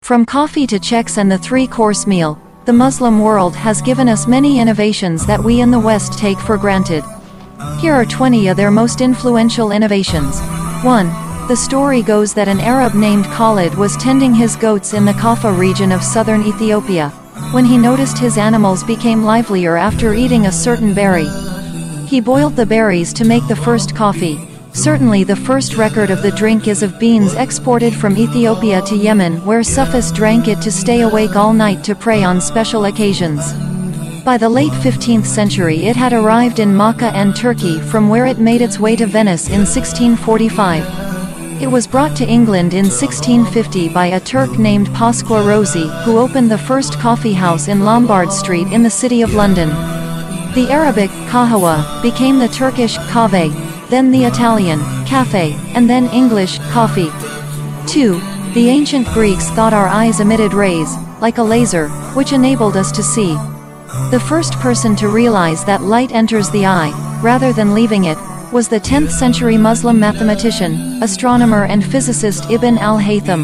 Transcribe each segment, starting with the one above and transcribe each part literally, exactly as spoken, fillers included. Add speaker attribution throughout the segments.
Speaker 1: From coffee to checks and the three-course meal, the Muslim world has given us many innovations that we in the West take for granted. Here are twenty of their most influential innovations. one. The story goes that an Arab named Khalid was tending his goats in the Kaffa region of southern Ethiopia, when he noticed his animals became livelier after eating a certain berry. He boiled the berries to make the first coffee. Certainly the first record of the drink is of beans exported from Ethiopia to Yemen, where Sufis drank it to stay awake all night to pray on special occasions. By the late fifteenth century it had arrived in Makkah and Turkey, from where it made its way to Venice in sixteen forty-five. It was brought to England in sixteen fifty by a Turk named Pasqua Rossi, who opened the first coffee house in Lombard Street in the city of London. The Arabic, kahawa, became the Turkish, kahve, then the Italian, cafe, and then English, coffee. two. The ancient Greeks thought our eyes emitted rays, like a laser, which enabled us to see. The first person to realize that light enters the eye, rather than leaving it, was the tenth century Muslim mathematician, astronomer and physicist Ibn al-Haytham.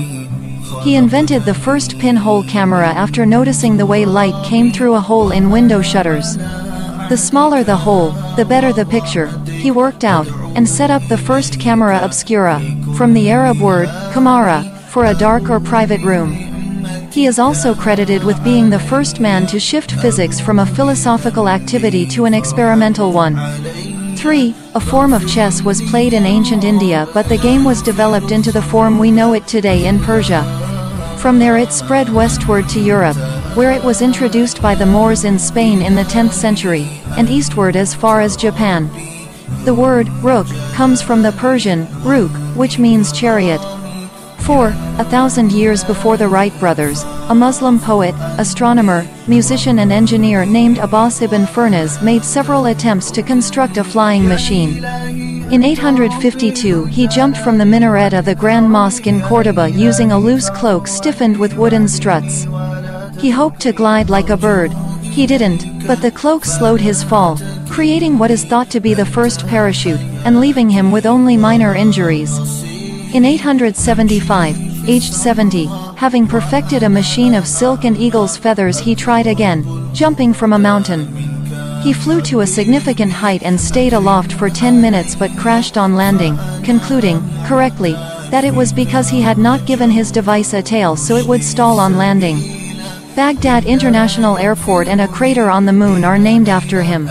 Speaker 1: He invented the first pinhole camera after noticing the way light came through a hole in window shutters. The smaller the hole, the better the picture, he worked out, and set up the first camera obscura, from the Arab word, kamara, for a dark or private room. He is also credited with being the first man to shift physics from a philosophical activity to an experimental one. three. A form of chess was played in ancient India, but the game was developed into the form we know it today in Persia. From there it spread westward to Europe, where it was introduced by the Moors in Spain in the tenth century, and eastward as far as Japan. The word, rook, comes from the Persian, ruk, which means chariot. four. A thousand years before the Wright brothers, a Muslim poet, astronomer, musician and engineer named Abbas ibn Firnas made several attempts to construct a flying machine. In eight hundred fifty-two he jumped from the minaret of the Grand Mosque in Córdoba using a loose cloak stiffened with wooden struts. He hoped to glide like a bird. He didn't, but the cloak slowed his fall, creating what is thought to be the first parachute, and leaving him with only minor injuries. In eight hundred seventy-five, aged seventy, having perfected a machine of silk and eagle's feathers, he tried again, jumping from a mountain. He flew to a significant height and stayed aloft for ten minutes but crashed on landing, concluding, correctly, that it was because he had not given his device a tail so it would stall on landing. Baghdad International Airport and a crater on the moon are named after him.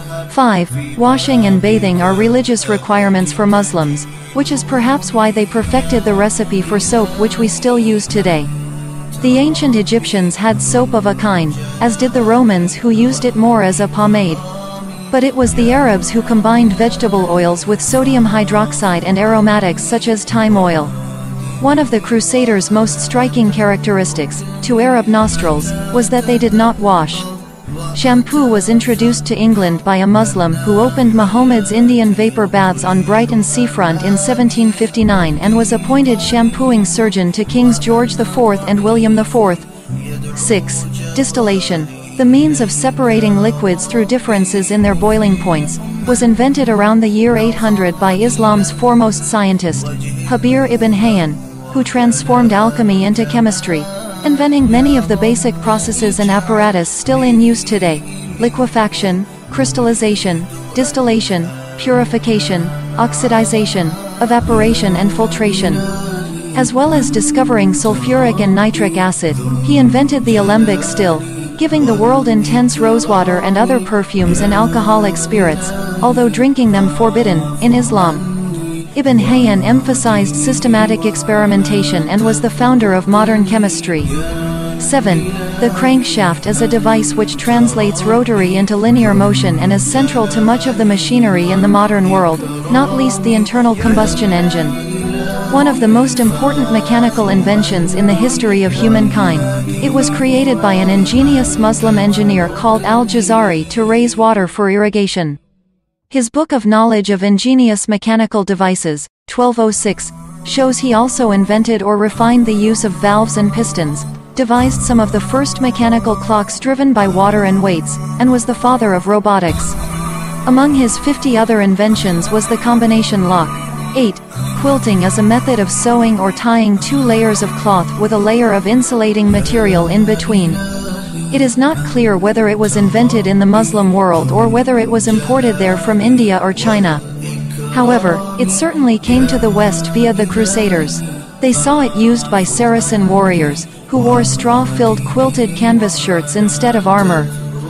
Speaker 1: five. Washing and bathing are religious requirements for Muslims, which is perhaps why they perfected the recipe for soap which we still use today. The ancient Egyptians had soap of a kind, as did the Romans, who used it more as a pomade. But it was the Arabs who combined vegetable oils with sodium hydroxide and aromatics such as thyme oil. One of the Crusaders' most striking characteristics, to Arab nostrils, was that they did not wash. Shampoo was introduced to England by a Muslim who opened Muhammad's Indian vapor baths on Brighton seafront in seventeen fifty-nine and was appointed shampooing surgeon to Kings George the fourth and William the fourth. six. Distillation, the means of separating liquids through differences in their boiling points, was invented around the year eight hundred by Islam's foremost scientist, Habir ibn Hayyan, who transformed alchemy into chemistry, inventing many of the basic processes and apparatus still in use today: liquefaction, crystallization, distillation, purification, oxidization, evaporation and filtration. As well as discovering sulfuric and nitric acid, he invented the alembic still, giving the world intense rosewater and other perfumes and alcoholic spirits, although drinking them forbidden, in Islam. Ibn Hayyan emphasized systematic experimentation and was the founder of modern chemistry. seven. The crankshaft is a device which translates rotary into linear motion and is central to much of the machinery in the modern world, not least the internal combustion engine. One of the most important mechanical inventions in the history of humankind, it was created by an ingenious Muslim engineer called Al-Jazari to raise water for irrigation. His Book of Knowledge of Ingenious Mechanical Devices, twelve oh six, shows he also invented or refined the use of valves and pistons, devised some of the first mechanical clocks driven by water and weights, and was the father of robotics. Among his fifty other inventions was the combination lock, eight. Quilting is a method of sewing or tying two layers of cloth with a layer of insulating material in between. It is not clear whether it was invented in the Muslim world or whether it was imported there from India or China. However, it certainly came to the West via the Crusaders. They saw it used by Saracen warriors, who wore straw-filled quilted canvas shirts instead of armor.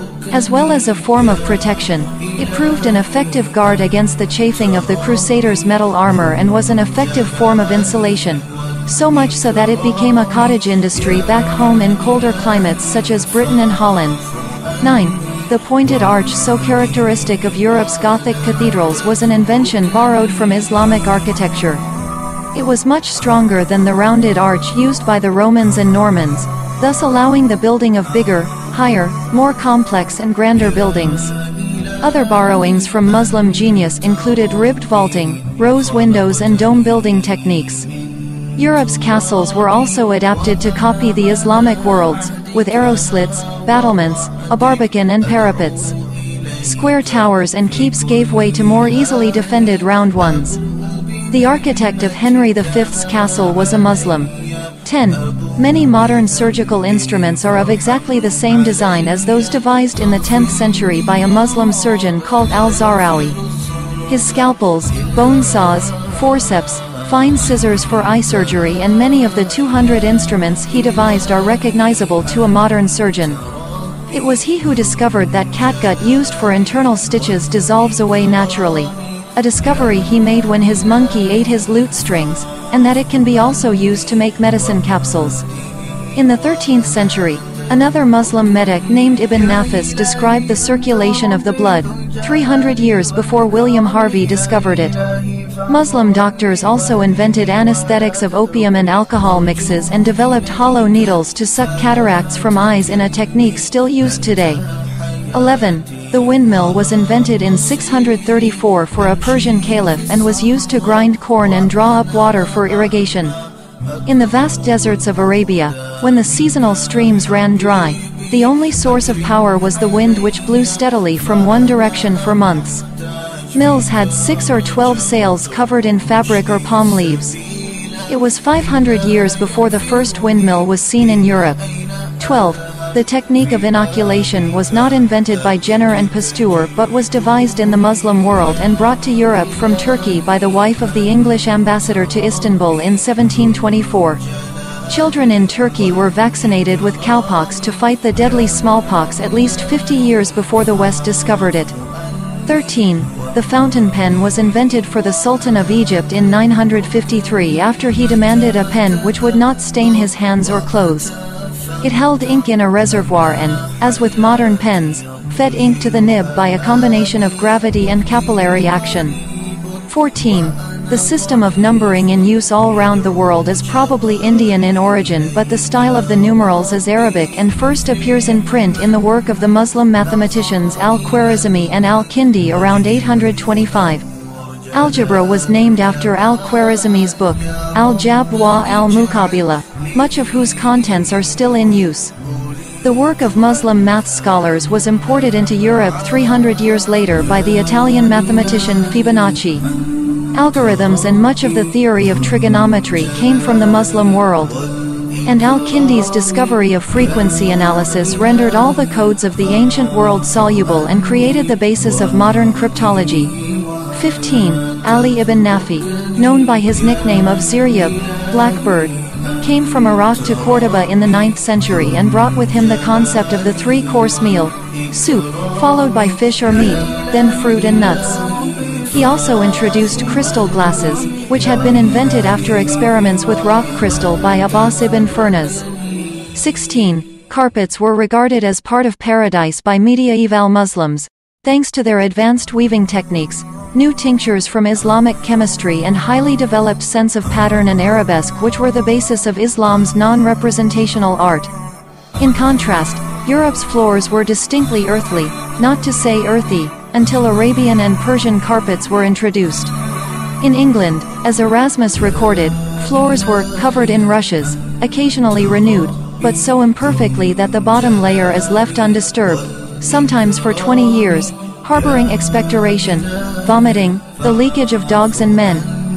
Speaker 1: As well as a form of protection, it proved an effective guard against the chafing of the Crusaders' metal armor and was an effective form of insulation. So much so that it became a cottage industry back home in colder climates such as Britain and Holland. nine. The pointed arch, so characteristic of Europe's Gothic cathedrals, was an invention borrowed from Islamic architecture. It was much stronger than the rounded arch used by the Romans and Normans, thus allowing the building of bigger, higher, more complex and grander buildings. Other borrowings from Muslim genius included ribbed vaulting, rose windows and dome building techniques. Europe's castles were also adapted to copy the Islamic worlds, with arrow slits, battlements, a barbican and parapets. Square towers and keeps gave way to more easily defended round ones. The architect of Henry the Fifth's castle was a Muslim. ten. Many modern surgical instruments are of exactly the same design as those devised in the tenth century by a Muslim surgeon called Al-Zahrawi. His scalpels, bone saws, forceps, fine scissors for eye surgery and many of the two hundred instruments he devised are recognizable to a modern surgeon. It was he who discovered that catgut used for internal stitches dissolves away naturally, a discovery he made when his monkey ate his lute strings, and that it can be also used to make medicine capsules. In the thirteenth century, another Muslim medic named Ibn Nafis described the circulation of the blood, three hundred years before William Harvey discovered it. Muslim doctors also invented anesthetics of opium and alcohol mixes and developed hollow needles to suck cataracts from eyes in a technique still used today. eleven. The windmill was invented in six hundred thirty-four for a Persian caliph and was used to grind corn and draw up water for irrigation. In the vast deserts of Arabia, when the seasonal streams ran dry, the only source of power was the wind, which blew steadily from one direction for months. Mills had six or twelve sails covered in fabric or palm leaves. It was five hundred years before the first windmill was seen in Europe. twelve. The technique of inoculation was not invented by Jenner and Pasteur but was devised in the Muslim world and brought to Europe from Turkey by the wife of the English ambassador to Istanbul in seventeen twenty-four. Children in Turkey were vaccinated with cowpox to fight the deadly smallpox at least fifty years before the West discovered it. thirteen. The fountain pen was invented for the Sultan of Egypt in nine hundred fifty-three after he demanded a pen which would not stain his hands or clothes. It held ink in a reservoir and, as with modern pens, fed ink to the nib by a combination of gravity and capillary action. fourteen. The system of numbering in use all round the world is probably Indian in origin, but the style of the numerals is Arabic and first appears in print in the work of the Muslim mathematicians Al-Khwarizmi and Al-Kindi around eight hundred twenty-five. Algebra was named after Al-Khwarizmi's book, Al-Jab wa al-Muqabila, much of whose contents are still in use. The work of Muslim math scholars was imported into Europe three hundred years later by the Italian mathematician Fibonacci. Algorithms and much of the theory of trigonometry came from the Muslim world. And Al-Kindi's discovery of frequency analysis rendered all the codes of the ancient world soluble and created the basis of modern cryptology. fifteen. Ali ibn Nafi, known by his nickname of Ziryab, Blackbird, came from Iraq to Cordoba in the ninth century and brought with him the concept of the three-course meal, soup, followed by fish or meat, then fruit and nuts. He also introduced crystal glasses, which had been invented after experiments with rock crystal by Abbas ibn Firnas. sixteen. Carpets were regarded as part of paradise by mediaeval Muslims, thanks to their advanced weaving techniques, new tinctures from Islamic chemistry and highly developed sense of pattern and arabesque, which were the basis of Islam's non-representational art. In contrast, Europe's floors were distinctly earthly, not to say earthy, until Arabian and Persian carpets were introduced. In England, as Erasmus recorded, floors were covered in rushes, occasionally renewed, but so imperfectly that the bottom layer is left undisturbed, sometimes for twenty years, harboring expectoration, vomiting, the leakage of dogs and men,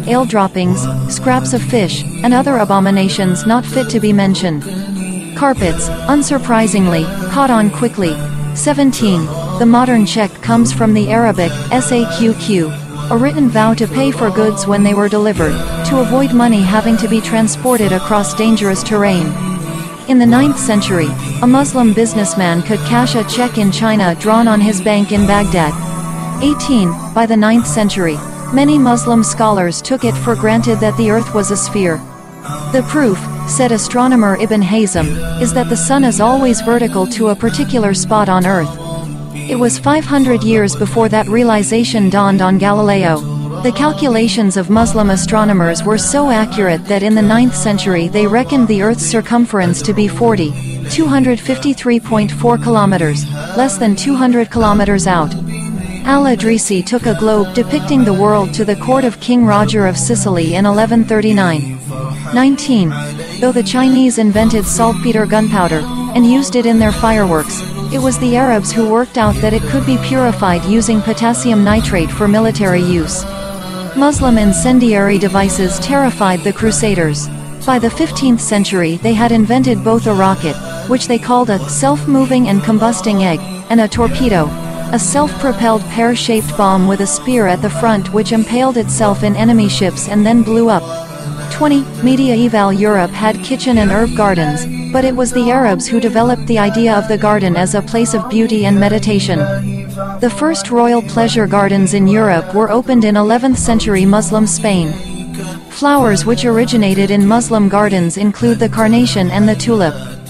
Speaker 1: ale droppings, scraps of fish, and other abominations not fit to be mentioned. Carpets, unsurprisingly, caught on quickly. seventeen. The modern check comes from the Arabic saqq, a written vow to pay for goods when they were delivered, to avoid money having to be transported across dangerous terrain. In the ninth century, a Muslim businessman could cash a check in China drawn on his bank in Baghdad. eighteen. By the ninth century, many Muslim scholars took it for granted that the earth was a sphere. The proof, said astronomer Ibn Hazm, is that the sun is always vertical to a particular spot on earth. It was five hundred years before that realization dawned on Galileo. The calculations of Muslim astronomers were so accurate that in the ninth century they reckoned the Earth's circumference to be forty, two hundred fifty-three point four kilometers, less than two hundred kilometers out. Al-Idrisi took a globe depicting the world to the court of King Roger of Sicily in eleven thirty-nine. nineteen. Though the Chinese invented saltpeter gunpowder, and used it in their fireworks, it was the Arabs who worked out that it could be purified using potassium nitrate for military use. Muslim incendiary devices terrified the Crusaders. By the fifteenth century they had invented both a rocket, which they called a self-moving and combusting egg, and a torpedo, a self-propelled pear-shaped bomb with a spear at the front which impaled itself in enemy ships and then blew up. twenty. Medieval Europe had kitchen and herb gardens, but it was the Arabs who developed the idea of the garden as a place of beauty and meditation. The first royal pleasure gardens in Europe were opened in eleventh century Muslim Spain. Flowers which originated in Muslim gardens include the carnation and the tulip.